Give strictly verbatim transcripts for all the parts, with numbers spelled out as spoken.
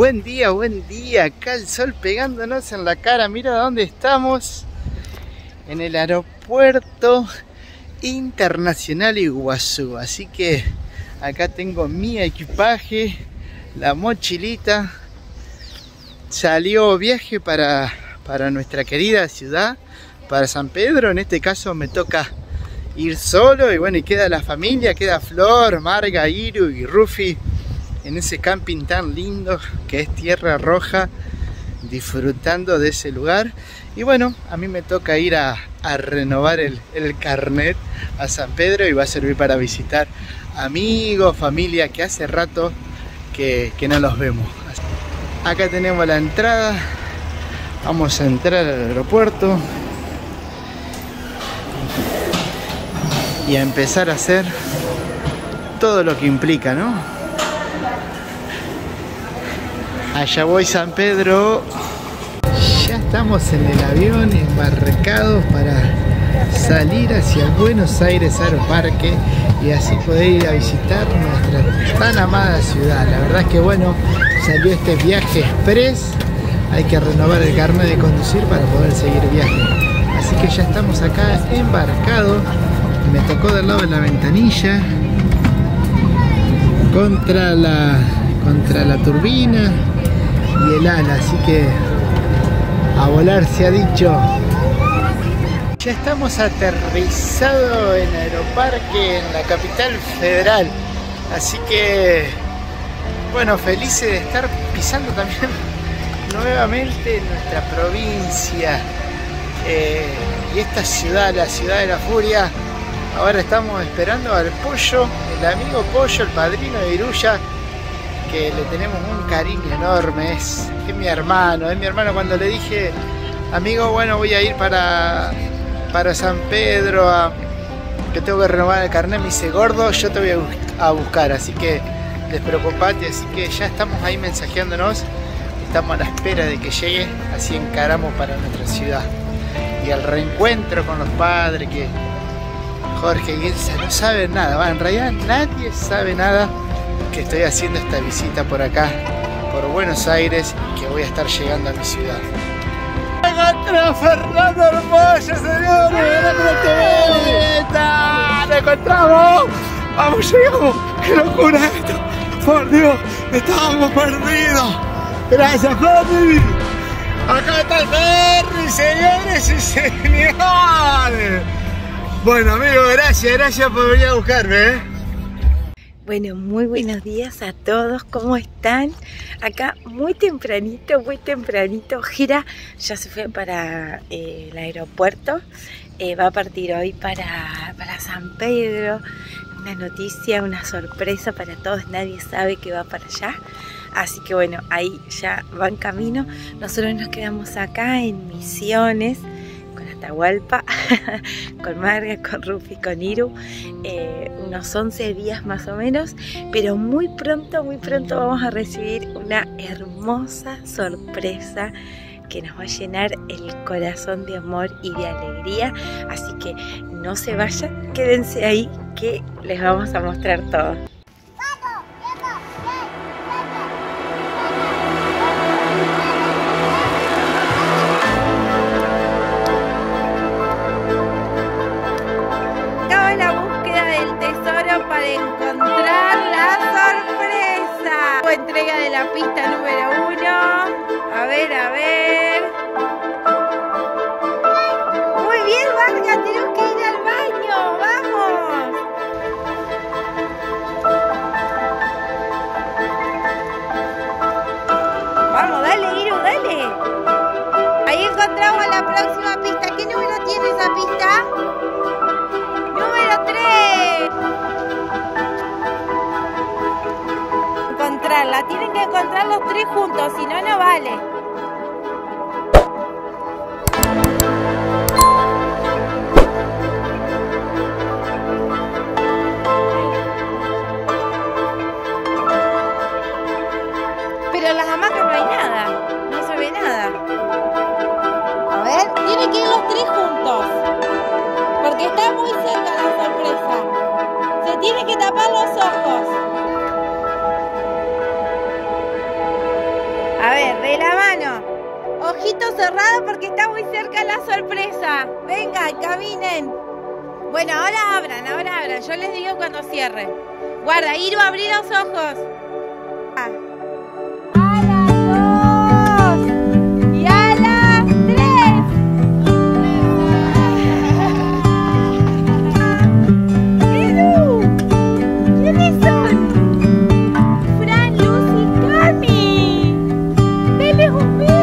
Buen día, buen día, acá el sol pegándonos en la cara. Mira dónde estamos, en el aeropuerto internacional Iguazú. Así que acá tengo mi equipaje, la mochilita. Salió viaje para, para nuestra querida ciudad, para San Pedro. En este caso me toca ir solo y bueno, y queda la familia, queda Flor, Marga, Iru y Rufi en ese camping tan lindo que es Tierra Roja, disfrutando de ese lugar. Y bueno, a mí me toca ir a, a renovar el, el carnet a San Pedro y va a servir para visitar amigos, familia que hace rato que, que no los vemos. Acá tenemos la entrada, vamos a entrar al aeropuerto y a empezar a hacer todo lo que implica, ¿no? Allá voy San Pedro. Ya estamos en el avión embarcados para salir hacia Buenos Aires Aeroparque y así poder ir a visitar nuestra tan amada ciudad. La verdad es que bueno, salió este viaje express. Hay que renovar el carnet de conducir para poder seguir viaje. Así que ya estamos acá embarcados. Me tocó del lado de la ventanilla contra la, contra la turbina y el ala, así que a volar se ha dicho. Ya estamos aterrizados en Aeroparque, en la capital federal, así que bueno, felices de estar pisando también nuevamente nuestra provincia eh, y esta ciudad, la ciudad de la furia. Ahora estamos esperando al Pollo, el amigo Pollo, el padrino de Iruya, que le tenemos un cariño enorme. Es, es mi hermano, es mi hermano. Cuando le dije, amigo, bueno, voy a ir para, para San Pedro, a, que tengo que renovar el carnet, me dice, gordo, yo te voy a, bus a buscar, así que despreocupate. Así que ya estamos ahí mensajeándonos, estamos a la espera de que llegue, así encaramos para nuestra ciudad. Y el reencuentro con los padres, que Jorge y Elsa no saben nada, va, en realidad nadie sabe nada que estoy haciendo esta visita por acá, por Buenos Aires, y que voy a estar llegando a mi ciudad. ¡Encontré Fernando Hermoso, señores! ¡Lo encontramos! ¡Vamos, llegamos! ¡Qué locura esto! ¡Por Dios! ¡Estábamos perdidos! ¡Gracias, Ferry! ¡Acá está el Ferry, señores y señores! Bueno, amigo, gracias, gracias por venir a buscarme, ¿eh? Bueno, muy buenos días a todos, ¿cómo están? Acá muy tempranito, muy tempranito, Gira ya se fue para eh, el aeropuerto, eh, va a partir hoy para, para San Pedro, una noticia, una sorpresa para todos, nadie sabe que va para allá, así que bueno, ahí ya va en camino. Nosotros nos quedamos acá en Misiones, Atahualpa, con Marga, con Rufi, con Iru, eh, unos once días más o menos, pero muy pronto, muy pronto vamos a recibir una hermosa sorpresa que nos va a llenar el corazón de amor y de alegría, así que no se vayan, quédense ahí que les vamos a mostrar todo. Para encontrar la sorpresa. Entrega de la pista número uno. A ver, a ver. Muy bien, Marga, tenemos que ir al baño. Vamos. Vamos, dale, Iru, dale. Ahí encontramos la próxima pista. ¿Qué número tiene esa pista? Número tres. Encontrarla, tienen que encontrar los tres juntos, si no, no vale. Pero en las hamacas no hay nada, no se ve nada. A ver, tienen que ir los tres juntos, porque está muy cerca la sorpresa. Se tienen que tapar los ojos. ojitos cerrados porque está muy cerca la sorpresa. Vengan, caminen. Bueno, ahora abran, ahora abran. Yo les digo cuando cierren. Guarda, Iru, abrí los ojos. Ah. A las dos y a las tres. Iru, ¿quiénes son? Fran, Luz y Cami. Denles un beso.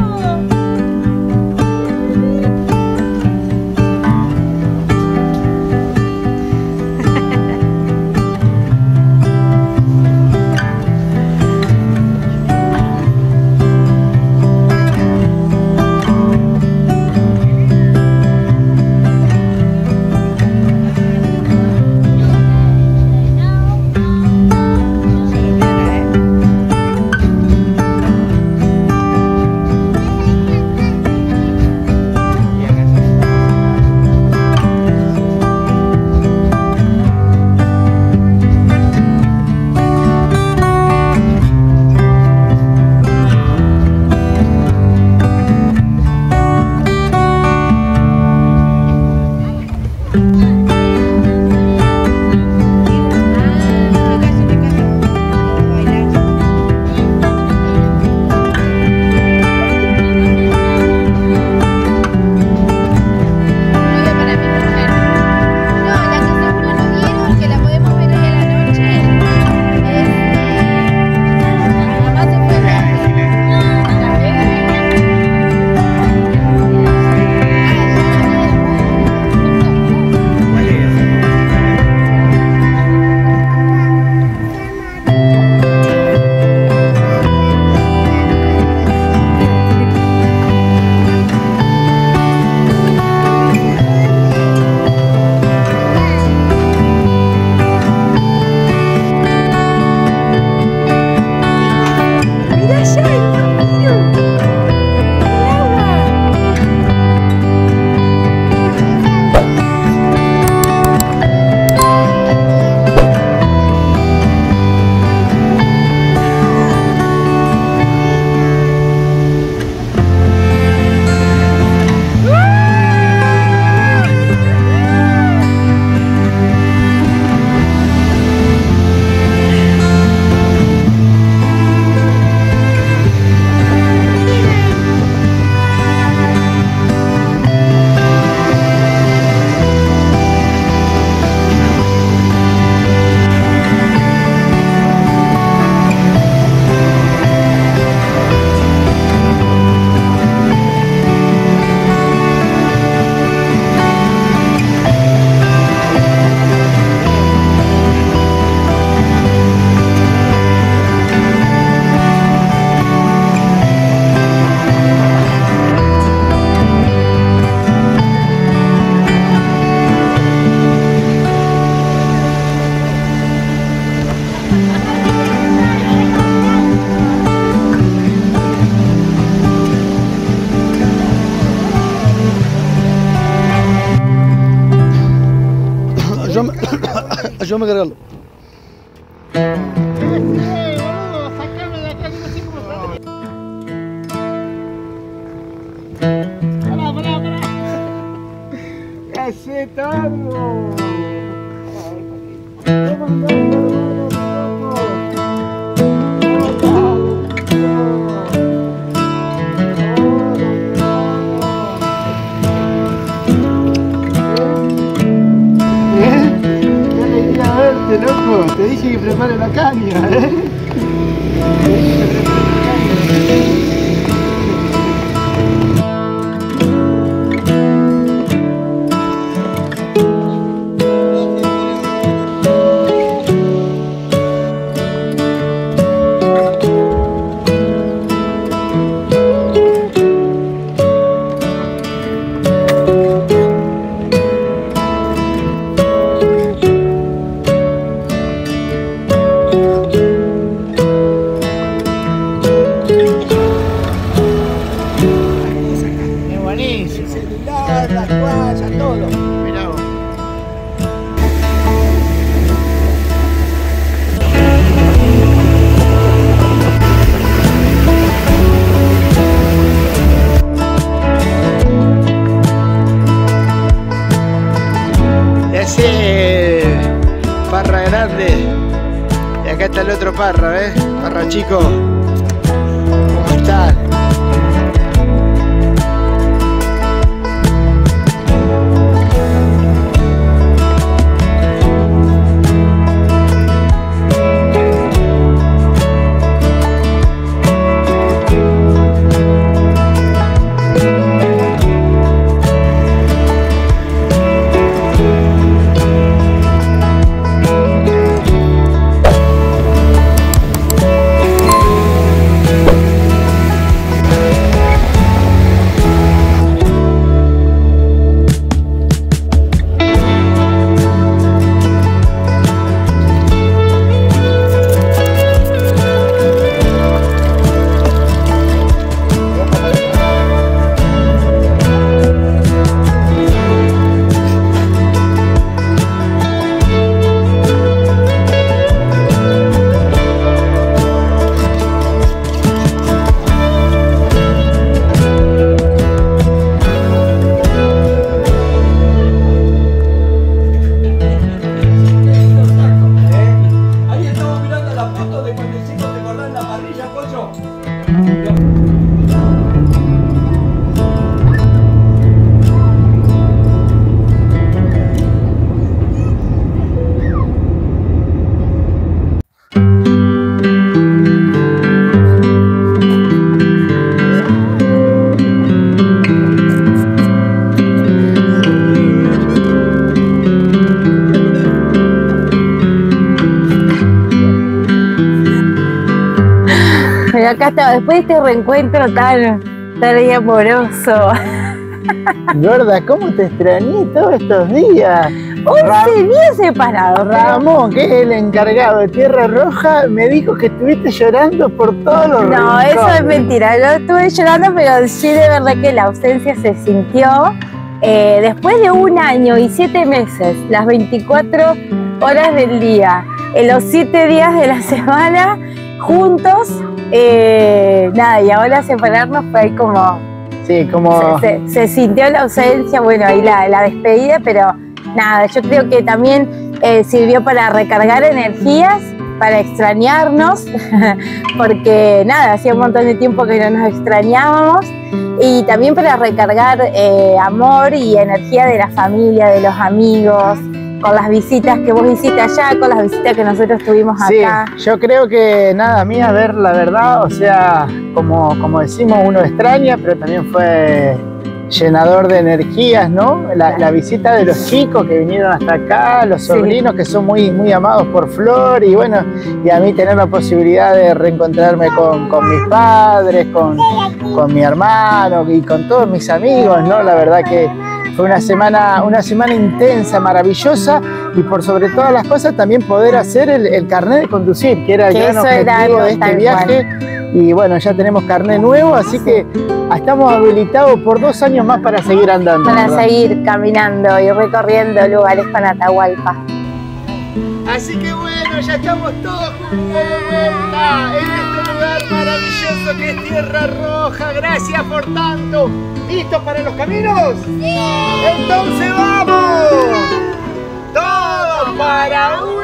Ayúdame a cargarlo. Pará, pará, pará. ¡Ese tango! Loco, te dije que prepare la caña, ¿eh? Parra grande. Y acá está el otro Parra, ¿ves? Parra chico. ¿Cómo están? Acá está, después de este reencuentro tan, tan amoroso. Gorda, ¿cómo te extrañé todos estos días? once días separados. Ramón, que es el encargado de Tierra Roja, me dijo que estuviste llorando por todos los No, rincones. eso es mentira. Yo estuve llorando, pero sí de verdad que la ausencia se sintió. Eh, después de un año y siete meses, las veinticuatro horas del día, en los siete días de la semana, juntos, eh, nada, y ahora separarnos fue ahí como... Sí, como... Se, se, se sintió la ausencia, bueno, ahí la, la despedida, pero nada, yo creo que también eh, sirvió para recargar energías, para extrañarnos, porque nada, hacía un montón de tiempo que no nos extrañábamos, y también para recargar eh, amor y energía de la familia, de los amigos, con las visitas que vos hiciste allá, con las visitas que nosotros tuvimos acá. Sí, yo creo que nada, a mí a ver la verdad, o sea, como, como decimos, uno extraña, pero también fue llenador de energías, ¿no? La, la visita de los chicos que vinieron hasta acá, los sobrinos, sí, que son muy, muy amados por Flor, y bueno, y a mí tener la posibilidad de reencontrarme con, con mis padres, con, con mi hermano y con todos mis amigos, ¿no? La verdad que fue una semana, una semana intensa, maravillosa, y por sobre todas las cosas también poder hacer el, el carnet de conducir, que era el gran objetivo de este viaje. Y bueno, ya tenemos carnet nuevo, así que estamos habilitados por dos años más para seguir andando. Para ¿verdad? seguir caminando y recorriendo lugares con Atahualpa. Así que bueno, ya estamos todos juntos de vuelta en este lugar maravilloso que es Tierra Roja. Gracias por tanto. ¿Listos para los caminos? ¡Sí! ¡Entonces vamos! ¡Todos para uno!